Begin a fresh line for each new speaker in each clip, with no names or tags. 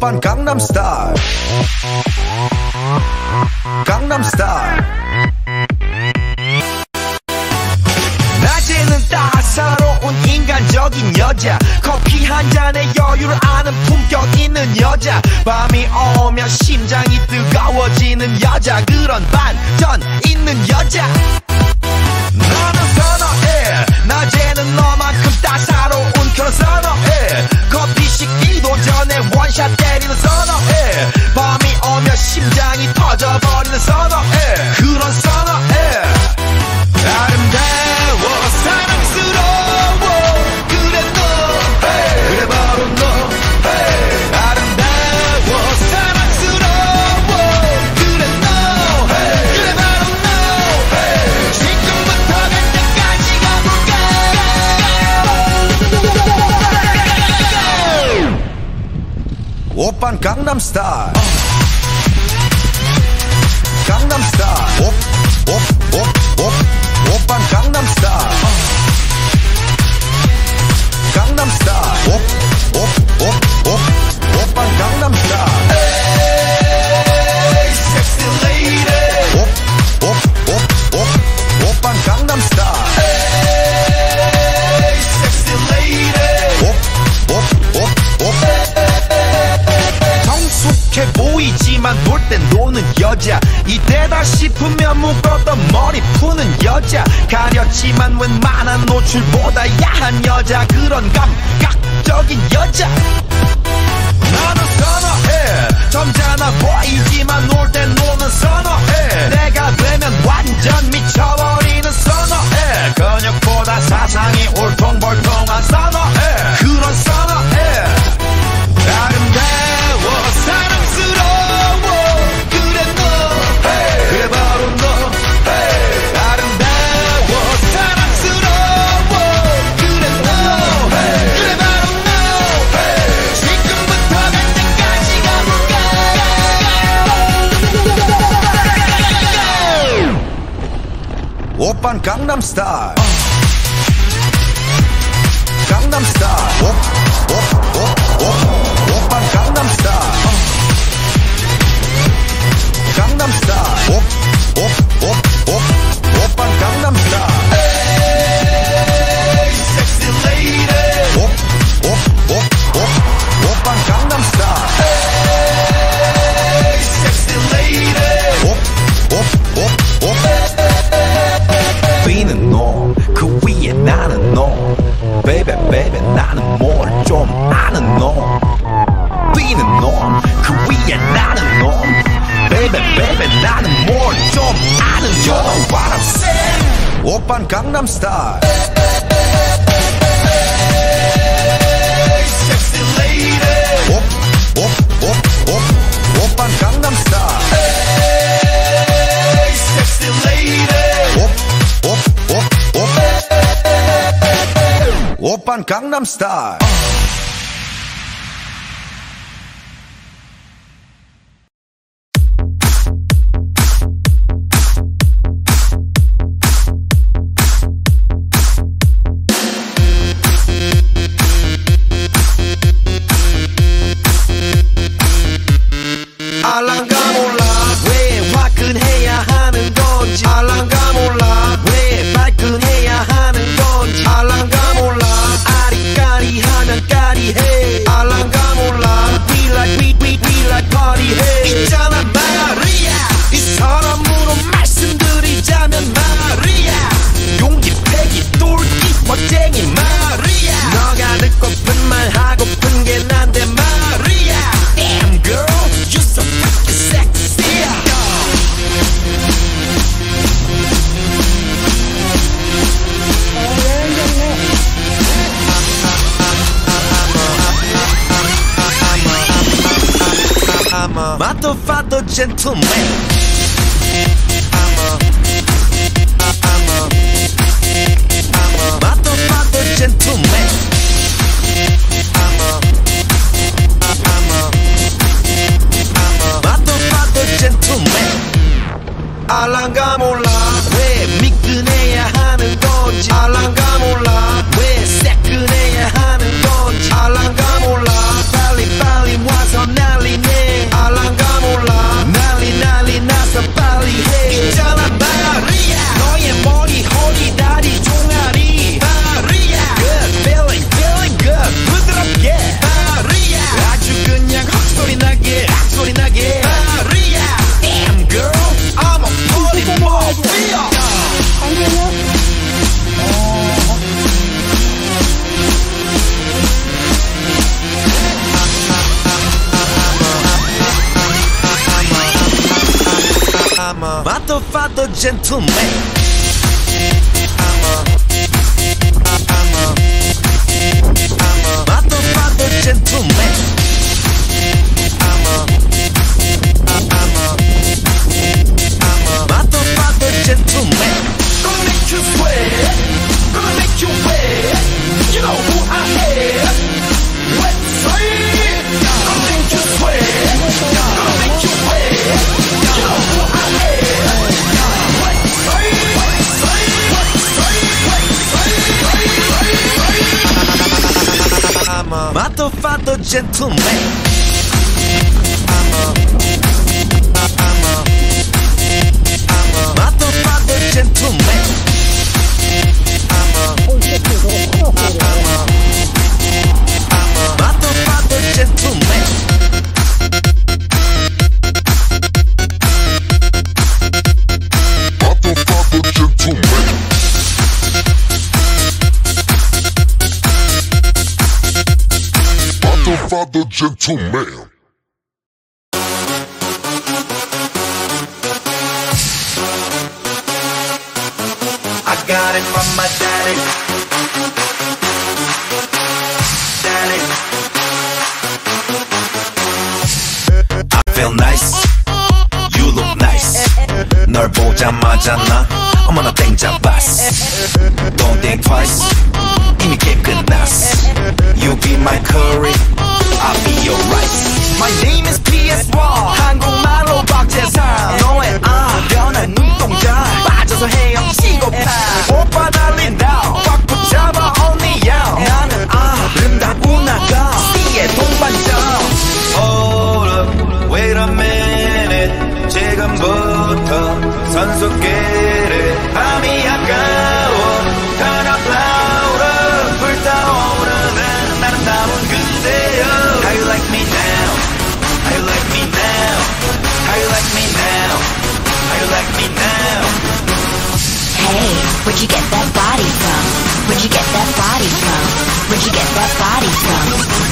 오빤 강남스타일 강남스타일 낮에는 따사로운 인간적인 여자 커피 한 잔에 여유를 아는 품격 있는 여자 밤이 오면 심장이 뜨거워지는 여자 그런 반전 있는 여자 너는 선호해 낮에는 너만큼 따사로운 그런 선호해 커피 식기도 전에 원샷 때리는 선호해 밤이 오면 심장이 터져버리는 선호해 그런 선호해 아름다워 사랑스러워 그래 너 hey. 그래 바로 너 hey. 아름다워 사랑스러워 그래 너 hey. 그래 바로 너 hey. 지금부터 갈 때까지 가볼까 오빤 강남스타일 강남스타일 오빤 강남스타일 강남스타일 오빤 강남스타일 에이 섹시 레이디 오빤 강남스타일 에이 섹시 레이디 성숙해 보이지만 놀 땐 노는 여자 이때다 싶으면 묶었던 머리 푸는 여자 가렸지만 웬만한 노출보다 야한 여자 그런 감각적인 여자 나는 선호해 점잖아 보이지만 놀 땐 노는 선호해 내가 되면 완전 미쳐버리는 선호해 근육보다 사상이 울퉁불퉁한 선호해 그런 선호해 아름다워 사랑스러워 그래 너 hey. 그래 바로 너 hey. 아름다워 사랑스러워 그래 너 hey. 그래 바로 너 hey. 지금부터 갈 때까지 가볼까 오빤 강남스타일 강남스타일 오빤 강남스타일 강남스타일 오빤 강남스타일 에이 섹시 레이디 오빤 강남스타일 에이 섹시 레이디 비는 너 그 위에 나는 너 베이베 베이베 나는 뭘 좀 아는 너 비는 너 그 위에 나는 너 베이베 베이베 나는 뭘 좀 아는 너 You know what I'm saying 오빤 강남스타일 섹시 레이디 오빤 강남스타일 섹시 레이디 오빤 강남스타일 알랑가 몰라 왜 화끈해야 하는 건지 알랑가 몰라 왜 발끈해야 하는 건지 알랑가 몰라 아리까리하면 까리해 알랑가 몰라 We like party 해 있잖아 마리아 이 사람으로 말씀드리자면 마리아 용기 패기 똘끼 멋쟁이 마리아 너가 듣고픈 말 하고픈 게 난데 마리아 Damn girl you're so fucking sexy I'm a motherfucker gentleman motherfucker gentleman motherfucker gentleman 알랑가 몰라 왜 미끈해야 하는 건지 알랑가 몰라 왜 새끈해야 하는 건지 알랑가 몰라 빨리 와서 날 Mato fatto gentleman. Mato fatto gentleman. Mato fatto gentleman. Gonna make you sweat, gonna make you wet. You know who I am. Wet side. Gonna make you sweat, gonna make you wet. You know who I am. Wet side, wet side, wet side, wet side, I'm a matto fatto gentleman. Matto fatto gentleman. Matto fatto gentleman. Matto fatto gentleman. Matto fatto gentleman. I got it from my daddy. Daddy. I feel nice. You look nice. 널 보자마자 나 어머나 땡잡았어. Don't think twice. 이미 게임 끝났어. You be my curry. I'll be your rice. My name is PS1. 한국말로 박재상. 너의 변한 눈동자 빠져서 헤엄치고파. 오빠 달린다 꽉 붙잡아 only you. 나는 아름다운 아가 C의 동반자. Hold up, wait a minute. 지금부터 선수끼리 밤이 아까워. Turn up louder. 불타오르는 아름다운 그대여. How you like me now? How you like me now? How you like me now? How you like me now?
Hey, where'd you get that body from? Where'd you get that body from? Where'd you get that body from?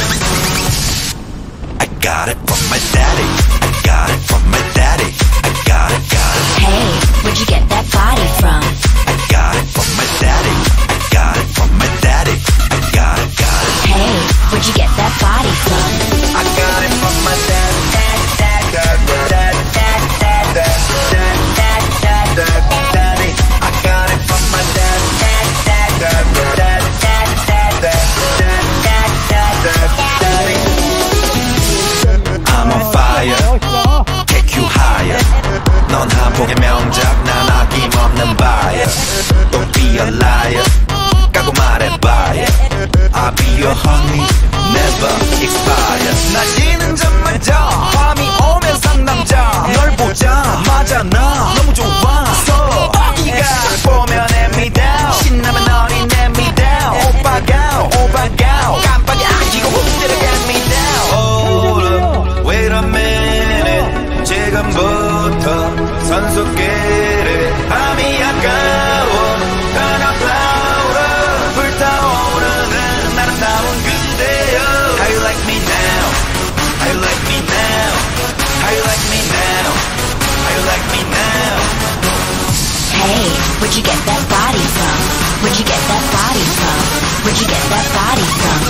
I got it from my daddy. I got it from my daddy. I got it, got it.
Hey, where'd you get that body from?
I got it from my daddy. I got it from my daddy. I got it, got it.
Hey, where'd you get that body from?
I got it from my daddy. Daddy. I got it from my daddy. I'm on fire. Take you higher. 넌 한폭의 명작, 난 아낌없는 buyer. Don't be a liar. 까고 말해봐요. I'll be your honey, never expire. 낮이는 잠마저 밤이 오면 상남자. 널 보자마자 나 너무 좋아서 어디가 보면 hand me down. 신나면 너니 let me down. 오빠가 깜빡이 아니고 훅 때려 get me down. Hold up, wait a minute. 지금부터 선수끼리 밤이 아까워. Turn up louder. 불타오르는 아름다운 그대여. How you like me now? How you like me now? How you like me now? How you like me now?
Hey, where'd you get that body from? Where'd you get that body from? Where'd you get that body from?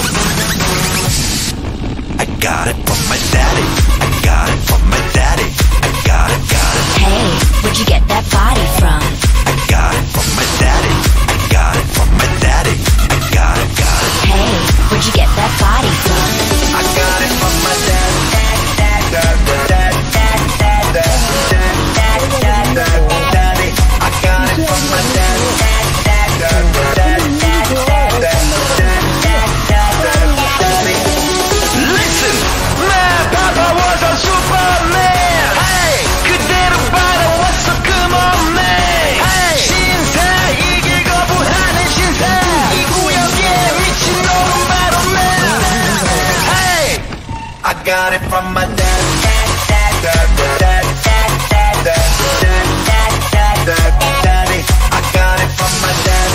I got it from my daddy. I got it from my daddy. I got it, got it.
Hey, where'd you get that body from?
I got it from my daddy. I got it from my daddy. I got it, got it.
Hey, where'd you get that body from?
I got it from my daddy. Daddy. I got it from my Listen, my papa was a Superman. Hey, 그대로 받아왔어, come on man. Hey, 신사 이길 거부하는 신사. 이 구역에 미친놈은 바로 man. Hey, I got it from my dad. Daddy, I got it from my dad.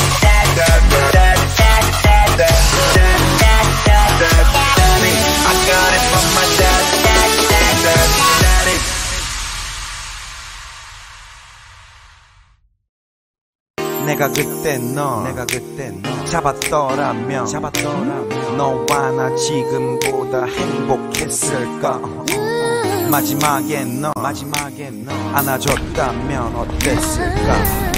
Daddy, I got it from my dad. Daddy. 내가 그때 너 잡았더라면 너와 나 지금보다 행복했을까. 마지막에 너 안아줬다면 어땠을까.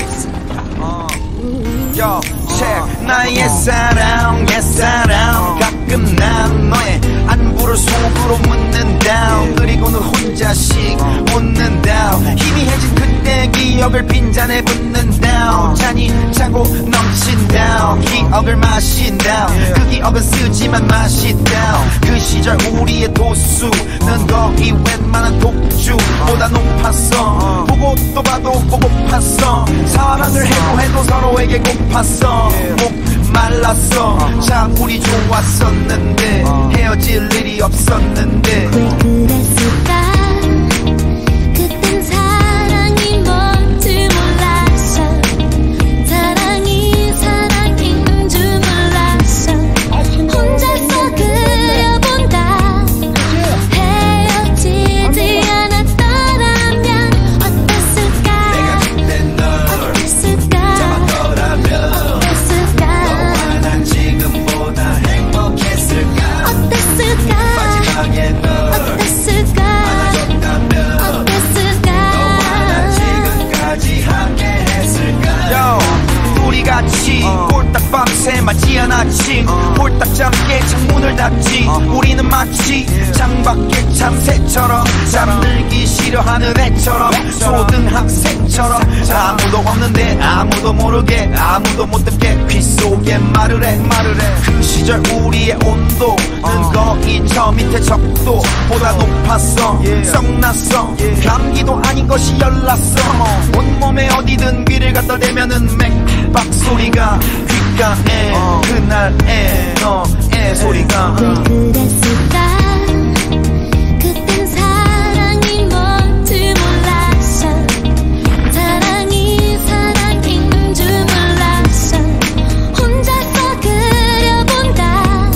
Yo, check. 나의 사랑, 옛사랑. 가끔 난 너의 안부를 속으로 묻는다. 그리고는 혼자씩 웃는다. 희미해진 그때 기억을 빈잔에 붓는다. 잔이 차고 넘친다. 기억을 마신다. 그 기억은 쓰지만 맛있다. 그 시절 우리의 도수는 거의 웬만한 독주보다 높았어. 보고 또 봐도 보고팠어. 사랑을 해도 서로에게 고팠어. 목 말랐어. 참 우리 좋았었는데 헤어질 일이 없었는데
왜 그랬을까. 그땐 사랑이 뭔지 몰랐어. 사랑이 사랑인 줄 몰랐어. 혼자서 그려본다. 헤어지지 않았더라면 어땠을까.
내가 그때 널
어땠을까.
잡았더라면
어땠을까.
너와 난 지금보다 행복했을까.
어땠을까.
마지막에 널
어땠을까.
안아줬다면
어땠을까.
너와 난 지금까지 함께 했을까. 우리 같이 꼴딱 밤새 맞지 않았지. 꼴딱 잠게 창문을 닫지. 우리는 마치 창밖의 참새처럼 잠들기 싫어하는 애처럼 초등학생처럼 아무도 없는데 아무도 모르게 아무도 못 듣게 귀 속에 말을 해. 그 시절 우리의 온도는 거의 저 밑에 적도보다 높았어. 썩났어. 감기도 아닌 것이 열났어. 온몸에 어디든 귀를 갖다 대면은 맥박 소리가 귓가에 그날의 너의 소리가.
왜 그랬을까. 그땐 사랑이 뭔지 몰랐어. 사랑이 사랑인 줄 몰랐어. 혼자서 그려본다.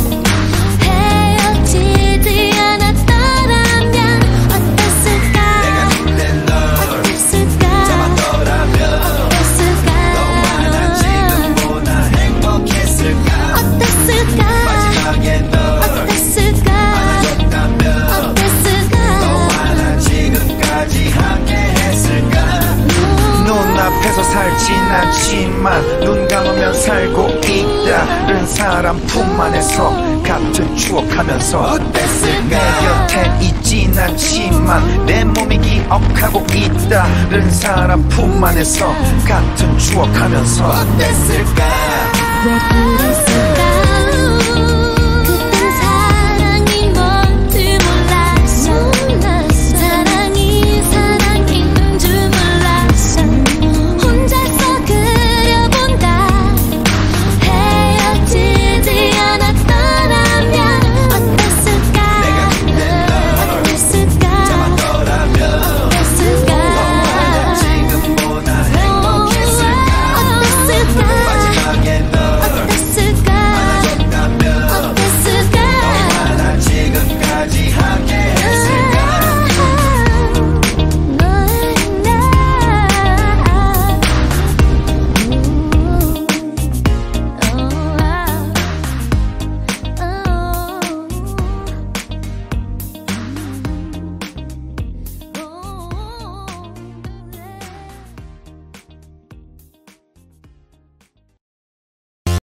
헤어지지 않았더라면 어땠을까.
내가 그때 널
어땠을까.
잡았더라면
어땠을까.
너와 난 지금보다 행복했을까.
어땠을까.
마지막에 널
어땠을까.
안아줬다면
어땠을까.
너와 난 지금까지 함께 했을까. 눈앞에서 살진 않지만 눈 감으면 살고 있다는 사람 품 안에서 같은 추억하면서 어땠을까. 내 곁에 있진 않지만 내 몸이 기억하고 있다는 사람 품 안에서 같은 추억하면서 어땠을까.
왜 그랬을까.